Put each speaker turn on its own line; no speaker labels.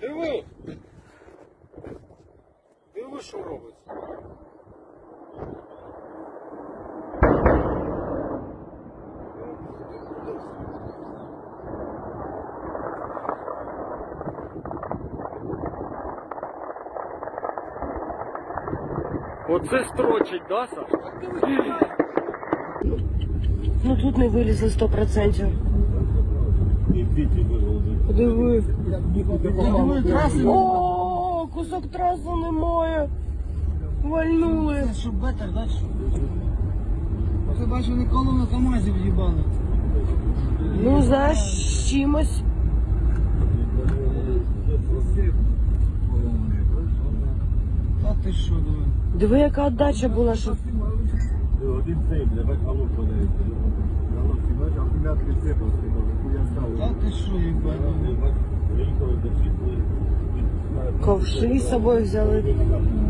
Диви! Диви, що робиться. Оце строчить, да, Саш?
Ну тут не вилізли 100%. Диви. О, кусок траси немає. Вальнули.
Це що бетер, да? Ти бачиш, вони колону КамАЗів в'їбали.
Ну, знаєш, з чимось.
Та ти що, диви.
Диви, яка отдача була, що...
Один цей, давай халуп подається.
Та ти що, їбать.
Ковши з собою взяли.